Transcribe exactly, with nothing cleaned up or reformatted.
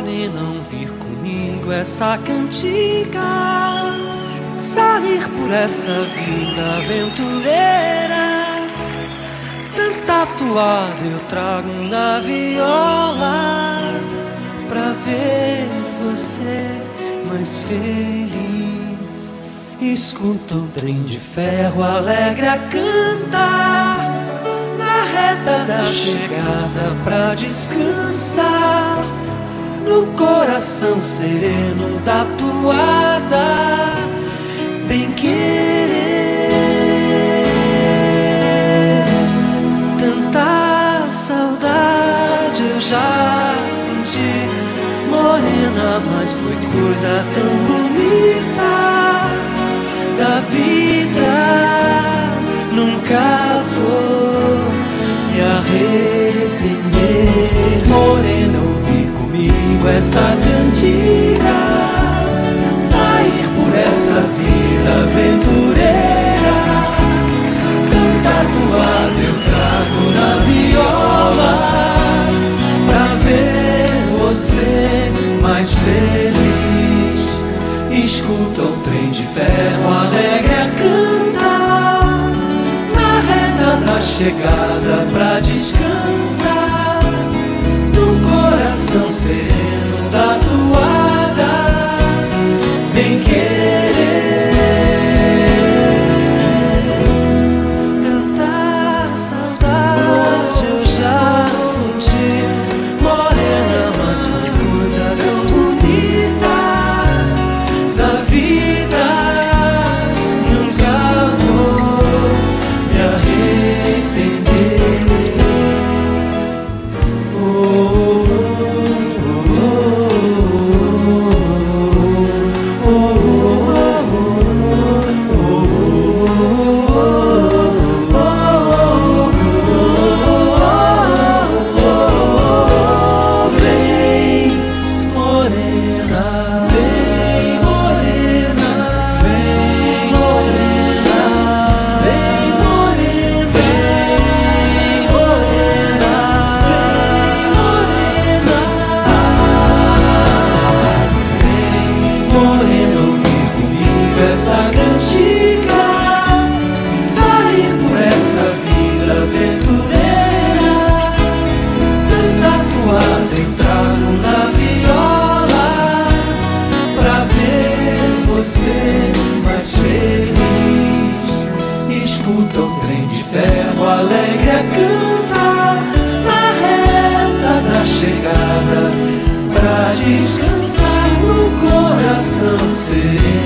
morena, ouvir comigo essa cantiga, sair por essa vida aventureira. Tanta toada eu trago na viola, pra ver você mais feliz. Escuta o trem de ferro alegre a cantar, na reta da chegada pra descansar, no coração sereno da toada, bem querer. Tanta saudade eu já senti, morena, mas foi coisa tão bonita da vida. Nunca vou me arrepender. Morena, ouvir comigo essa cantiga, sair por essa vida aventureira. Tanta toada eu trago na viola, pra ver você mais feliz. Escuta o trem de ferro alegre a cantar, na reta da chegada pra descansar, no coração sereno da toada, bem querer. Tanta saudade eu já senti, morena, mas foi coisa tão bonita da vida. Nunca vou me arrepender. Oh, oh, oh, oh. Vem, morena, vem, morena, vem, morena, vem, morena, vem, morena, vem, morena, Ouvir comigo essa cantiga, sair por essa vida aventureira. Tanta toada eu trago na viola, pra ver você mais feliz. Escuta o trem de ferro alegre a cantar, na reta da chegada pra descansar, no coração sereno